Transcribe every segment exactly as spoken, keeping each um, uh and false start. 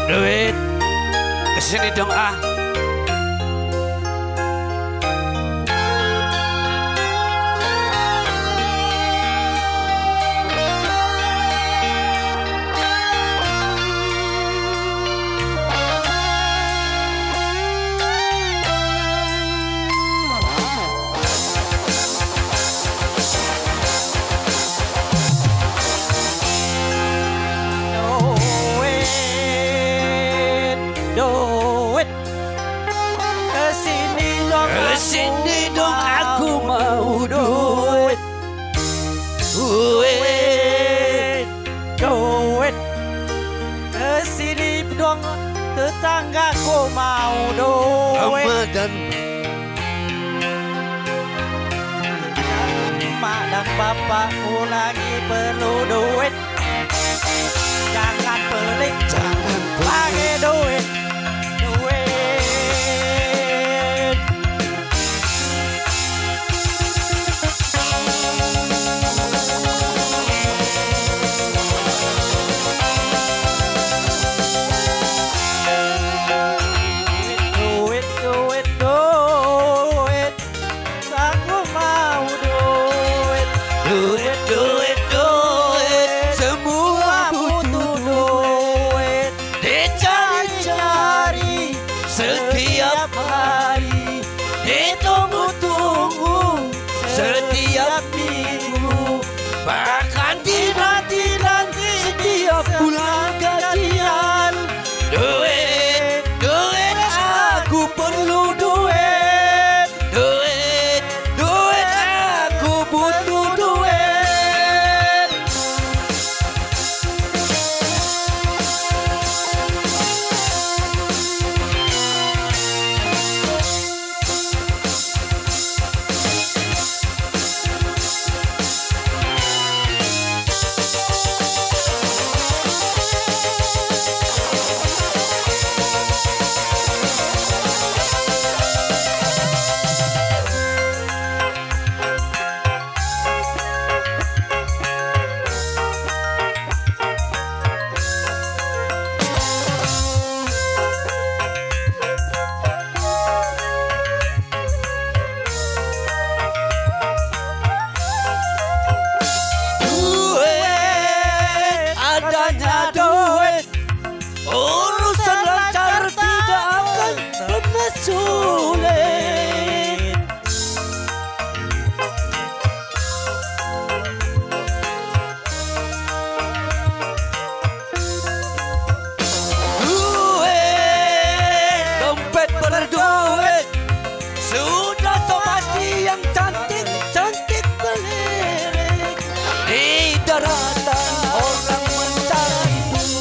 Duit, kesini dong ah. Kesini dong aku mau duit. Duit, duit. Kesini dong tetanggaku mau duit. Ramadan. Mak dan bapakku lagi perlu duit. Jangan pelit, Jangan pakai duit. Setiap hari ditunggu-tunggu, setiap minggu, bahkan dinanti-nanti setiap bulan gajian. Duit, duit, aku perlu duit. Duit, duit, aku butuh duit. Adanya duit, urusan lancar tidak akan pernah sulit. Duit, dompet berduit, sudah so pasti yang cantik, cantik melirik di daratan orang mencari.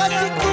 Asik